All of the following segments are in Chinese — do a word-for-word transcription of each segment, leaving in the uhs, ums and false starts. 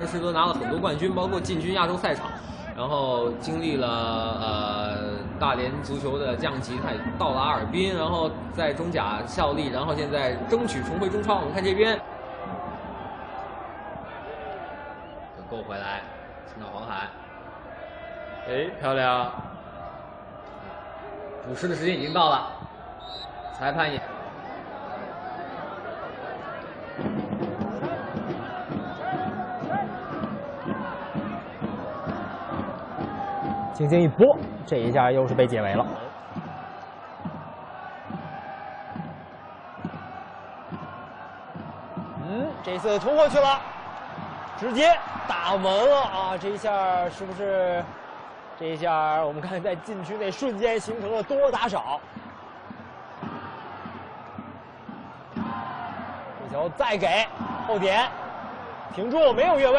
士哥拿了很多冠军，包括进军亚洲赛场，然后经历了呃大连足球的降级，他也到了阿尔滨，然后在中甲效力，然后现在争取重回中超。我们看这边，够回来，听到黄海，哎，漂亮，补时的时间已经到了，裁判也。 轻轻一拨，这一下又是被解围了。嗯，这次冲过去了，直接打门了啊！这一下是不是？这一下我们看在禁区内瞬间形成了多打少。这球再给后点，停住，没有越位。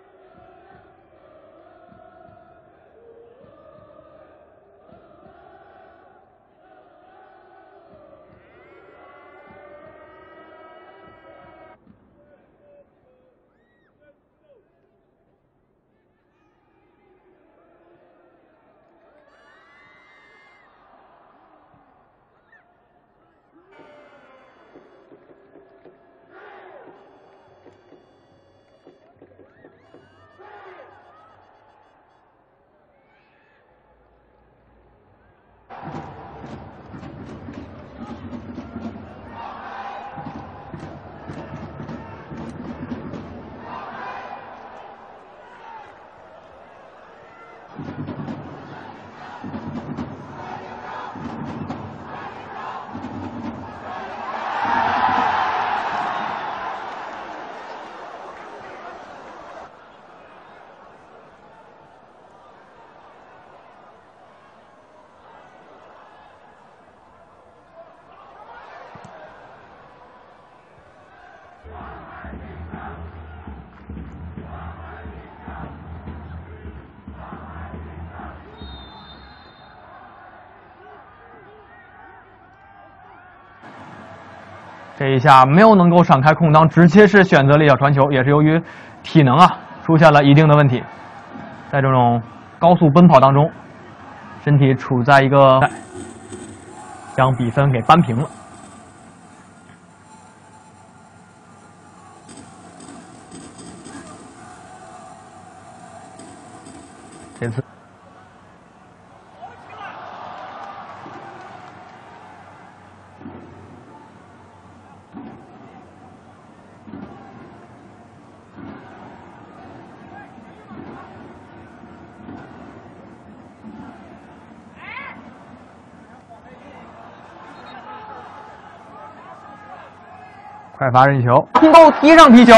这一下没有能够闪开空当，直接是选择了一脚传球，也是由于体能啊出现了一定的问题，在这种高速奔跑当中，身体处在一个将比分给扳平了。这次。 快罚任意球，能够踢上皮球，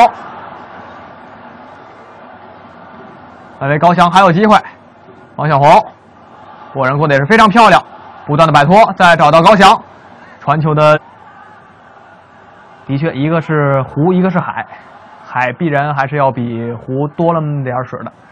来为高翔还有机会。王小红过人过得也是非常漂亮，不断的摆脱，再找到高翔，传球的的确一个是湖，一个是海，海必然还是要比湖多了那么点水的。